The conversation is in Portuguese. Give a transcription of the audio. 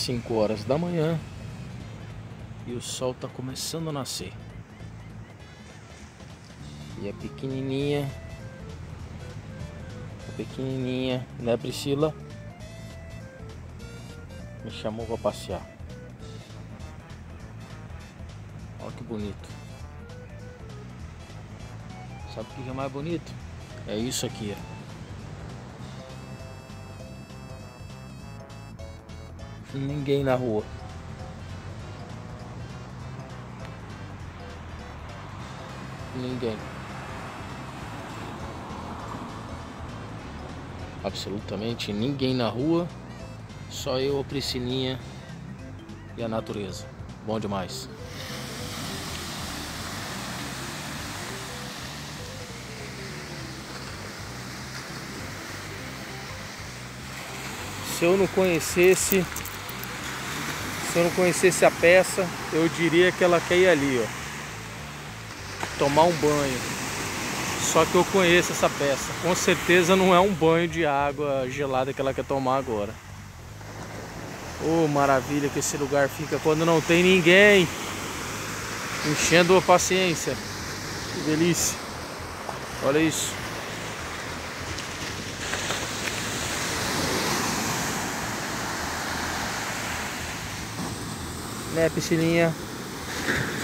5 horas da manhã e o sol está começando a nascer. E a pequenininha, né, Priscila? Me chamou para passear. Olha que bonito. Sabe o que é mais bonito? É isso aqui, ó. Ninguém na rua. Ninguém. Absolutamente ninguém na rua. Só eu, a Priscilinha e a natureza. Bom demais. Se eu não conhecesse a peça, eu diria que ela quer ir ali, ó, tomar um banho. Só que eu conheço essa peça. Com certeza não é um banho de água gelada que ela quer tomar agora. Oh, maravilha que esse lugar fica quando não tem ninguém. Enchendo a paciência. Que delícia. Olha isso. Né, Priscilinha?